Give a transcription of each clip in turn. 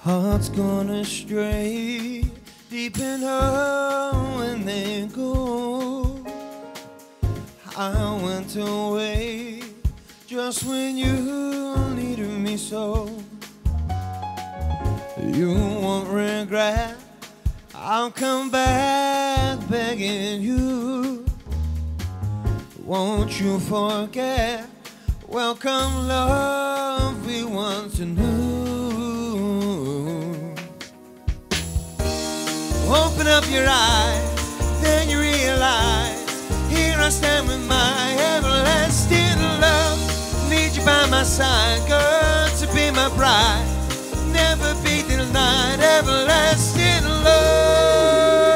Hearts gone astray, deep in her when they go. I went away just when you needed me so. You won't regret, I'll come back begging you. Won't you forget, welcome love we once knew. Open up your eyes, then you realize, here I stand with my everlasting love. Need you by my side, girl, to be my bride. Never be denied, everlasting love.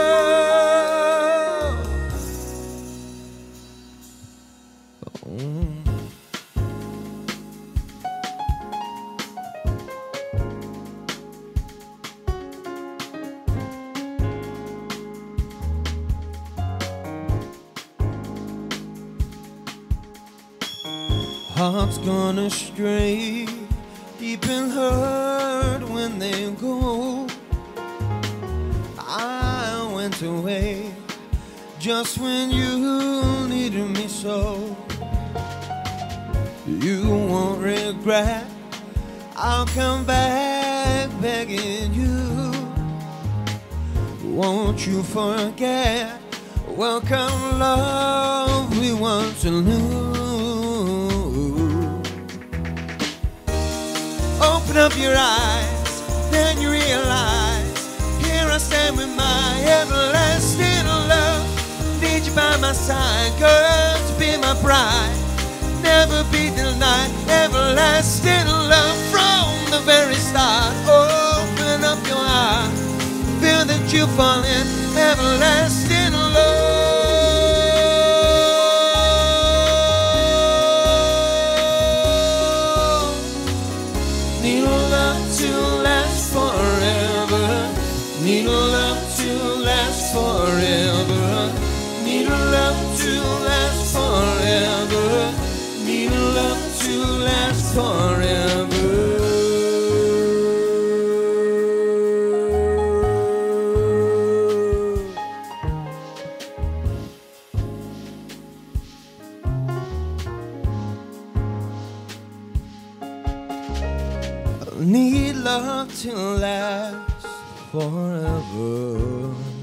Hearts gone astray, deep in hurt when they go. I went away just when you needed me so. You won't regret, I'll come back begging you. Won't you forget, welcome love we once knew. Open up your eyes, then you realize, here I stand with my everlasting love. Need you by my side, girl, to be my bride. Never be denied, everlasting love from the very start. Open up your heart, feel that you fall in everlasting love. Need a love to last forever. Need a love to last forever. Need a love to last forever. Need a love to last forever. Need love to last forever.